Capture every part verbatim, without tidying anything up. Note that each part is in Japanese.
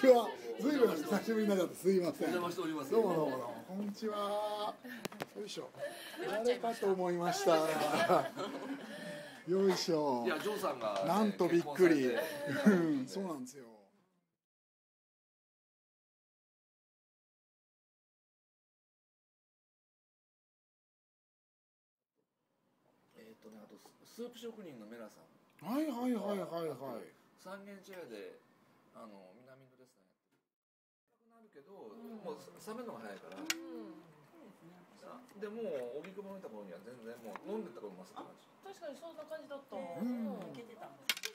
ちは。ずいぶん久しぶりになかった。すいません。 お邪魔しております。 どうもどうもどうも。こんにちは。よいしょ。誰かと思いました。よいしょ。 いや、ジョーさんが、ね、 なんとびっくり。そうなんですよ。 えっとね、あとスープ職人のメラさん。 はいはいはいはいはい。 三軒茶屋で、あの南のレストランやってる。高くなるけど、もう冷めるのが早いから。でもう荻窪にいた頃には全然もう飲んでた頃もますって感じ。 確かにそんな感じだった。うん。いけてた。ね、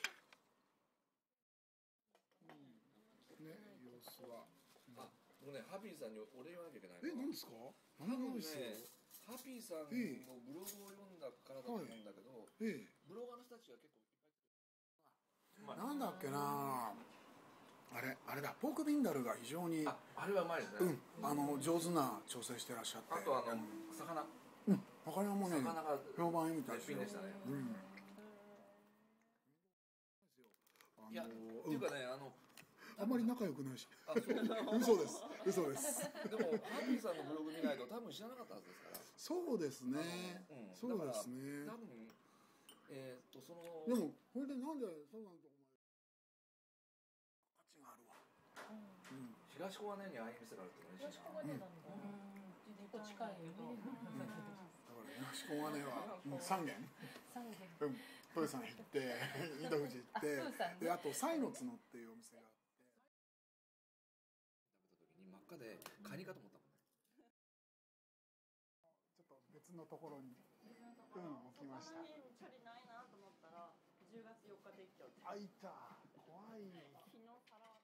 様子は。 あ、もうね、ハピーさんにお礼言わなきゃいけないの。 え、何ですか？ 多分ね、ハピーさんのブログを読んだからだと思うんだけど、 ええ、 ブロガーの人たちが結構いっぱい。 なんだっけな。あれあれだ、ポークビンダルが非常にあ, あれはうまいですね。 うん、あの上手な調整してらっしゃって、 あとあの魚、 うん、魚もね、 魚が評判いいみたいですよ。 絶品でしたね。 うん。 いや、っていうかね、あのあんまり仲良くないし。 あ、そう嘘です。嘘です。 でもハッピーさんのブログ見ないと多分知らなかったはずですから。 そうですね。 うん、 そうですね。 多分えっとそのでもこれでなんでそうなんとお前価値があるわ。 うん。東小金井にああいう店があるって嬉しいな。 東小金井なんだ。結構近いよ。 だから東小金井は三軒。 三軒。 うん。プーさん行って、井戸富士行って、であとサイの角っていうお店があって。 食べた時に真っ赤でカニかと思ったもんね。 ちょっと別のところに、うん、置きました。 距離ないなと思ったらじゅうがつよっかできちゃって。 あ、いた。怖い。 昨日皿